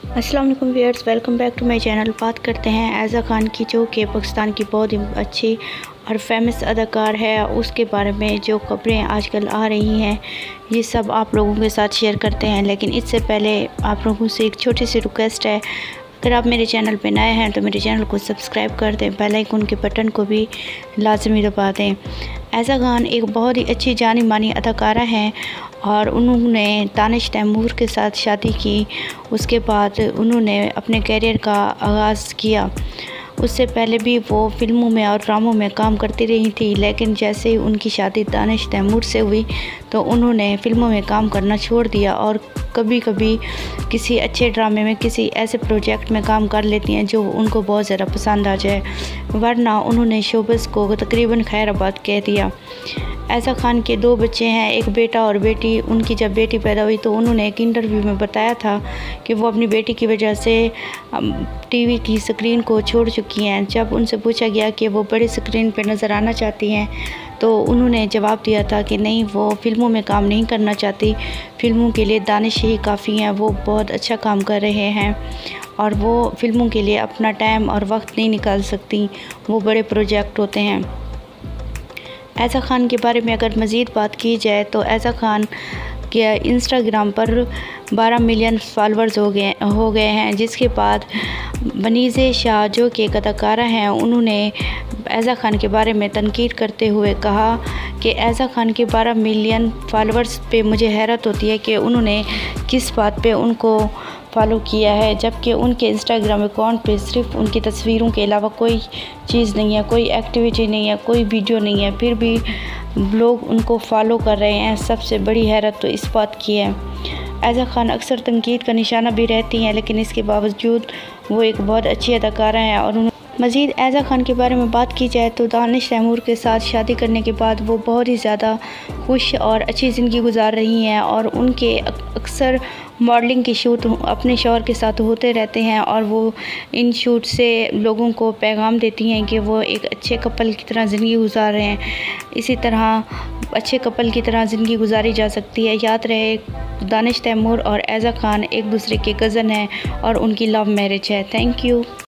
अस्सलाम वालेकुम viewers, welcome back to my channel. बात करते हैं ऐज़ा खान की, जो कि पाकिस्तान की बहुत ही अच्छी और फेमस अदाकार है। उसके बारे में जो खबरें आजकल आ रही हैं, ये सब आप लोगों के साथ शेयर करते हैं। लेकिन इससे पहले आप लोगों से एक छोटी सी रिक्वेस्ट है, अगर आप मेरे चैनल पे नए हैं तो मेरे चैनल को सब्सक्राइब कर दें, बेल आइकन के बटन को भी लाजमी दबा दें। ऐज़ा खान एक बहुत ही अच्छी जानी मानी अदाकारा हैं और उन्होंने दानिश तैमूर के साथ शादी की। उसके बाद उन्होंने अपने करियर का आगाज़ किया। उससे पहले भी वो फ़िल्मों में और ड्रामों में काम करती रही थी, लेकिन जैसे ही उनकी शादी दानिश तैमूर से हुई तो उन्होंने फ़िल्मों में काम करना छोड़ दिया और कभी कभी किसी अच्छे ड्रामे में, किसी ऐसे प्रोजेक्ट में काम कर लेती हैं जो उनको बहुत ज़्यादा पसंद आ जाए, वरना उन्होंने शोबिज़ को तकरीबन खैराबाद कह दिया। ऐज़ा खान के 2 बच्चे हैं, एक बेटा और बेटी। उनकी जब बेटी पैदा हुई तो उन्होंने एक इंटरव्यू में बताया था कि वो अपनी बेटी की वजह से टीवी की स्क्रीन को छोड़ चुकी हैं। जब उनसे पूछा गया कि वो बड़ी स्क्रीन पर नज़र आना चाहती हैं तो उन्होंने जवाब दिया था कि नहीं, वो फ़िल्मों में काम नहीं करना चाहती, फ़िल्मों के लिए दानिश ही काफ़ी हैं, वो बहुत अच्छा काम कर रहे हैं और वो फ़िल्मों के लिए अपना टाइम और वक्त नहीं निकाल सकती, वो बड़े प्रोजेक्ट होते हैं। ऐज़ा खान के बारे में अगर मज़ीद बात की जाए तो ऐज़ा खान के इंस्टाग्राम पर 12 मिलियन फॉलोअर्स हो गए हैं, जिसके बाद वनीज़े शाह, जो कि एक अदाकारा हैं, उन्होंने ऐज़ा खान के बारे में तनकीद करते हुए कहा कि ऐज़ा खान के 12 मिलियन फॉलोअर्स पे मुझे हैरत होती है कि उन्होंने किस बात पे उनको फॉलो किया है, जबकि उनके इंस्टाग्राम अकाउंट पे सिर्फ उनकी तस्वीरों के अलावा कोई चीज़ नहीं है, कोई एक्टिविटी नहीं है, कोई वीडियो नहीं है, फिर भी लोग उनको फॉलो कर रहे हैं। सबसे बड़ी हैरत तो इस बात की है। ऐज़ा खान अक्सर तनकीद का निशाना भी रहती हैं, लेकिन इसके बावजूद वो एक बहुत अच्छी अदाकारा हैं। और मज़ीद ऐज़ा खान के बारे में बात की जाए तो दानिश तैमूर के साथ शादी करने के बाद वो बहुत ही ज़्यादा खुश और अच्छी ज़िंदगी गुजार रही हैं और उनके अक्सर मॉडलिंग के शूट अपने शौहर के साथ होते रहते हैं और वो इन शूट से लोगों को पैगाम देती हैं कि वो एक अच्छे कपल की तरह ज़िंदगी गुजार रहे हैं। इसी तरह अच्छे कपल की तरह ज़िंदगी गुजारी जा सकती है। याद रहे, दानिश तैमूर और ऐज़ा खान एक दूसरे के कज़न हैं और उनकी लव मैरिज है। Thank you.